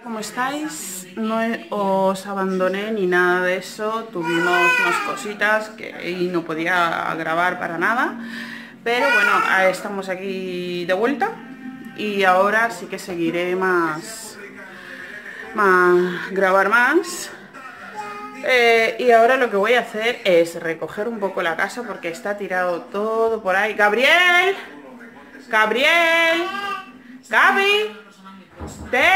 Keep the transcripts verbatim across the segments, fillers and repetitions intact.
¿Cómo estáis? No os abandoné ni nada de eso, tuvimos unas cositas que y no podía grabar para nada, pero bueno, estamos aquí de vuelta y ahora sí que seguiré más, más grabar más. Eh, y ahora lo que voy a hacer es recoger un poco la casa porque está tirado todo por ahí. ¡Gabriel! ¡Gabriel! ¡Gabi! ¡Te!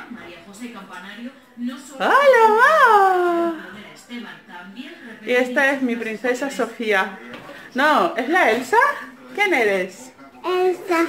¡Hola, va! Y esta es mi princesa Sofía. No, ¿es la Elsa? ¿Quién eres? Elsa.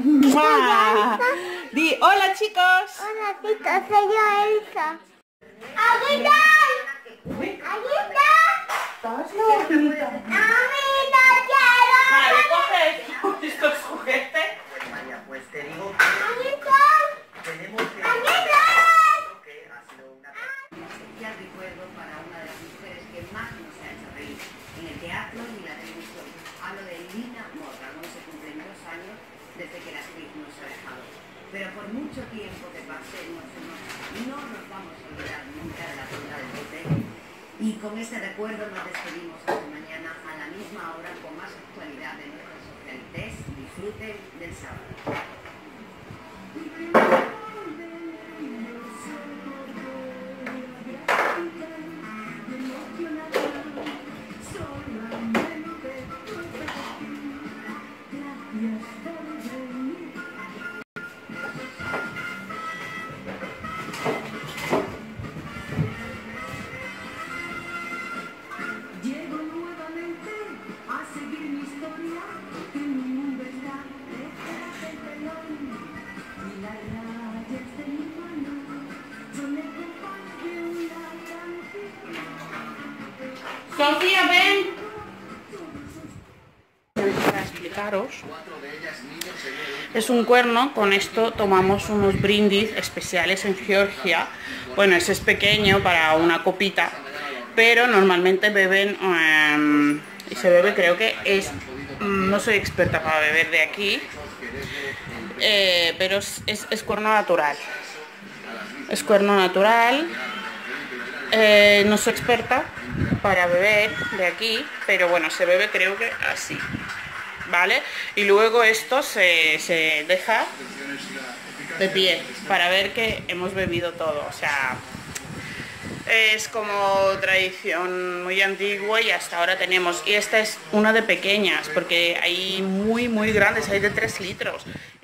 Di, hola chicos. Hola chicos, soy yo Elsa. ¡Aquí está! ¡Aquí está! ¡Amita, quiero! Vale, coge estos juguetes. Pues te digo ¡Aquí está! que tenemos que... ¡Aquí está! que ha sido una... especial recuerdo para una de las mujeres que más nos ha hecho reír en el teatro y la televisión. Hablo de Lina Morgan. Hoy se cumplen dos años desde que la actriz nos ha dejado. Pero por mucho tiempo que pase, no, no nos vamos a olvidar nunca de la figura del Pepe. Y con este recuerdo nos despedimos hasta mañana a la misma hora con más actualidad de nuestras socialites. Disfruten del sábado. Sofía, ven. Para explicaros, es un cuerno. Con esto tomamos unos brindis especiales en Georgia. Bueno, ese es pequeño para una copita, pero normalmente beben um, y se bebe, creo que es, no soy experta para beber de aquí, eh, pero es, es, es cuerno natural. Es cuerno natural. Eh, no soy experta para beber de aquí, pero bueno, se bebe creo que así, ¿vale? Y luego esto se, se deja de pie para ver que hemos bebido todo. O sea, es como tradición muy antigua y hasta ahora tenemos. Y esta es una de pequeñas, porque hay muy muy grandes, hay de tres litros.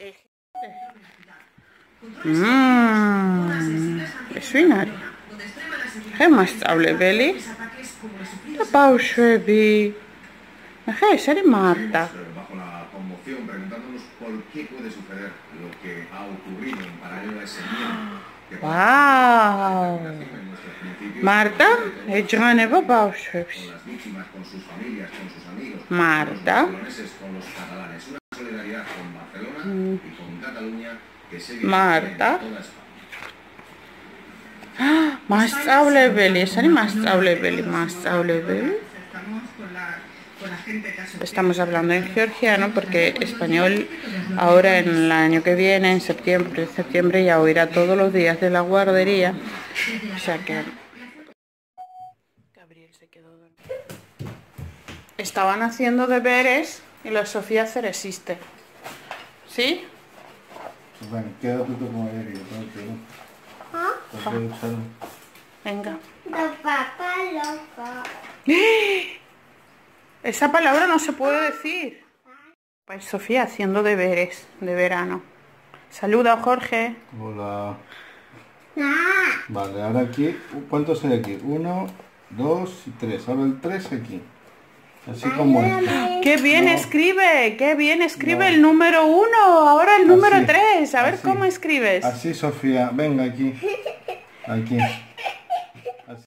Mmm, svinari. Hej, mastavle veli. Da paušebi. Hej, seri Marta. Bajo la conmoción, preguntándonos por qué puede suceder lo que ha ocurrido en paralelo a ese miedo. Wow. Marta, e Gianeva paušebi. Con las víctimas, con sus familias, con sus amigos. Marta. Con los barceloneses, con los catalanes. Una solidaridad con Barcelona y con Cataluña que se vive Marta. en toda España. Mastavle veli, seri mastavle veli, mastavle veli. Estamos hablando en georgiano porque español ahora en el año que viene, en septiembre, en septiembre ya oirá todos los días de la guardería. O sea que... Gabriel se quedó dormido. Estaban haciendo deberes y la Sofía se resiste. ¿Sí? Bueno, quédate tú como eres, ¿no? Venga. Loca, loca. Esa palabra no se puede decir. Pues Sofía haciendo deberes de verano. Saluda, Jorge. Hola. Ah, Vale, ahora aquí, ¿cuántos hay aquí? Uno, dos y tres. Ahora el tres aquí. Así como esto. ¡Qué bien No. escribe! ¡Qué bien escribe No. el número uno! Ahora el número Así, tres. A ver así. cómo escribes. Así, Sofía. Venga aquí. Aquí. Así.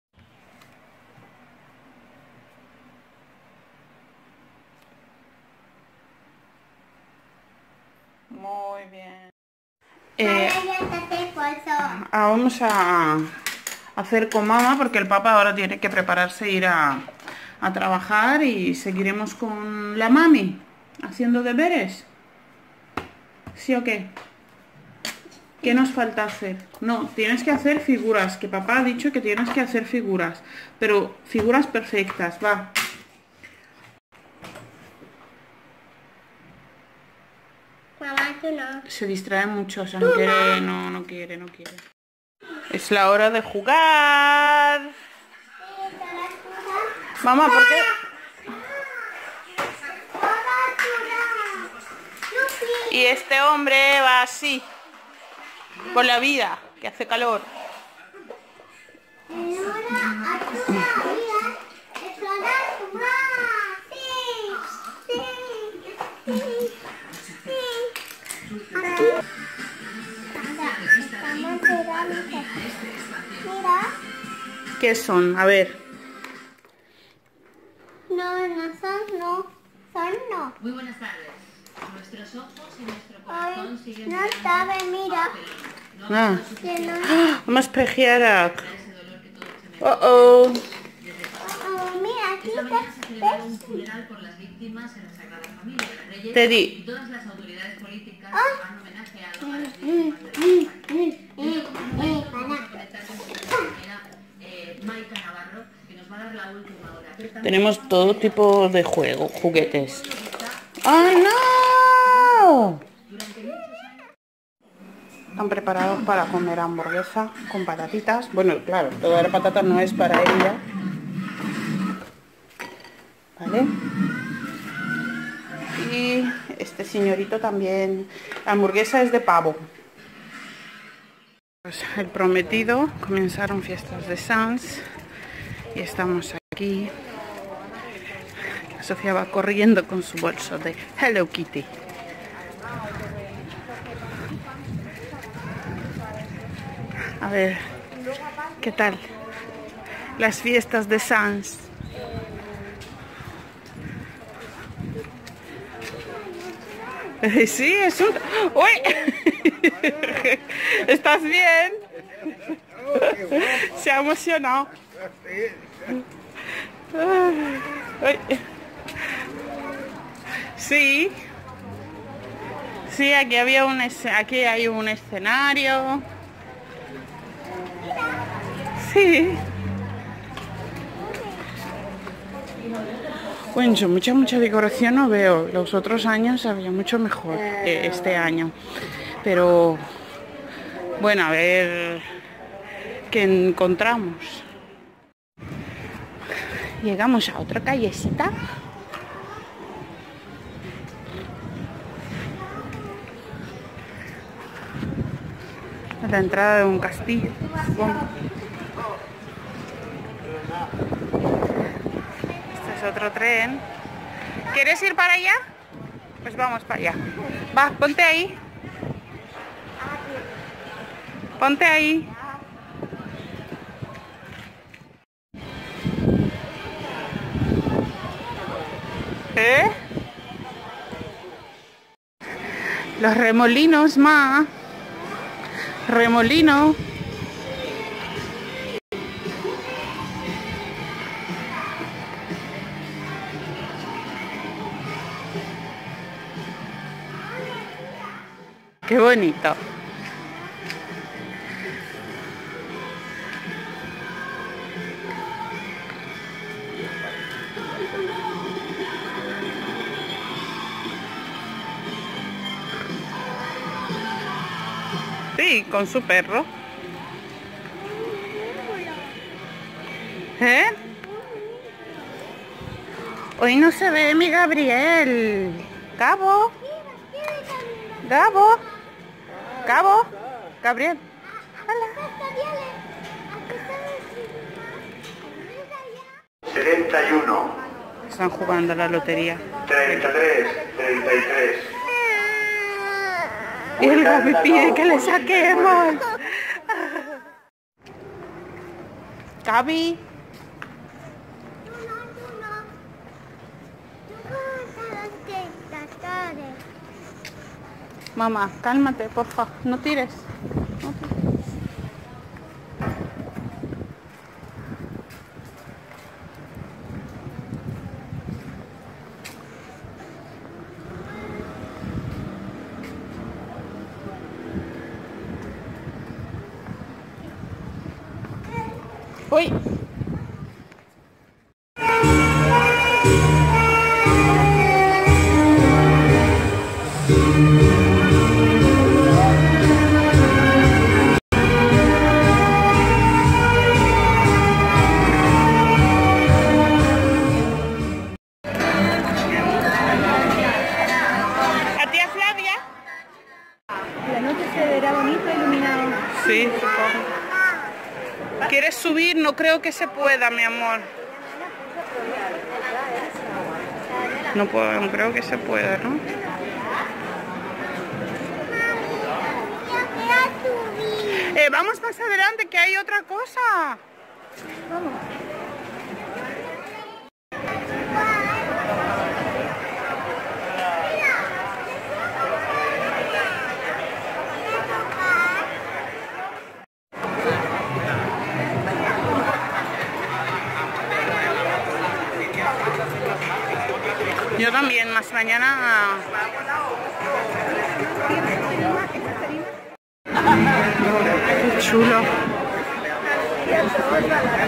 Muy bien. Eh, ahora ya te hace foto. ah, vamos a hacer con mamá porque el papá ahora tiene que prepararse a ir a, a trabajar y seguiremos con la mami haciendo deberes. ¿Sí o qué? ¿Qué nos falta hacer? No, tienes que hacer figuras, que papá ha dicho que tienes que hacer figuras, pero figuras perfectas, va. Mamá, tú no. Se distrae mucho, o sea, no quiere, no, no quiere, no quiere. Es la hora de jugar. Mamá, ¿por qué? Y este hombre va así, por la vida, que hace calor. ¿Qué son? A ver. No, no son, no. Son no. Muy buenas tardes. Nuestros ojos y nuestro Ay, corazón siguen no sabe, mira. Ah. Que no. Vamos a pejear. ese dolor que todos tenemos. Oh, oh. Oh, mira, aquí Esta mañana se está. celebró un funeral por las víctimas en la Sagrada Familia de Reyes Teddy. y todas las autoridades políticas han homenajeado a las víctimas de la compañera eh, Maika Navarro, que nos va a dar la última hora. Pero también Tenemos todo tipo de juego, juguetes. ¡Ay, no! Están preparados para comer hamburguesa con patatitas. Bueno, claro, toda la patata no es para ella. ¿Vale? Y este señorito también. La hamburguesa es de pavo. Pues el prometido, comenzaron fiestas de Sans y estamos aquí. Sofía va corriendo con su bolso de Hello Kitty. A ver, ¿qué tal? Las fiestas de Sans. Sí, es un... ¡Uy! ¿Estás bien? Se ha emocionado. Uy. Sí. Sí, aquí había un esce- aquí hay un escenario. Sí. Bueno, yo mucha mucha decoración no veo. Los otros años había mucho mejor eh, este año. Pero bueno, a ver qué encontramos. Llegamos a otra callecita. A la entrada de un castillo. Bueno. Este es otro tren. ¿Quieres ir para allá? Pues vamos para allá. Va, ponte ahí. Ponte ahí. ¿Eh? Los remolinos, ma. Remolino. Qué bonito. Sí, con su perro. ¿Eh? Hoy no se ve mi Gabriel. Gabo. Gabo. Gabo. Gabriel. setenta y uno, Están jugando a la lotería. treinta y tres, treinta y tres. Y el Gabi pide que le saquemos. Gabi. Mamá, cálmate, porfa. No tires. No tires. Uy. ¿A tía Flavia? La noche se verá bonito iluminado. Sí, supongo. ¿Quieres subir? No creo que se pueda, mi amor. No puedo, no creo que se pueda, ¿no? Eh, vamos más adelante, que hay otra cosa. Vamos. Yo también, más mañana. Qué chulo.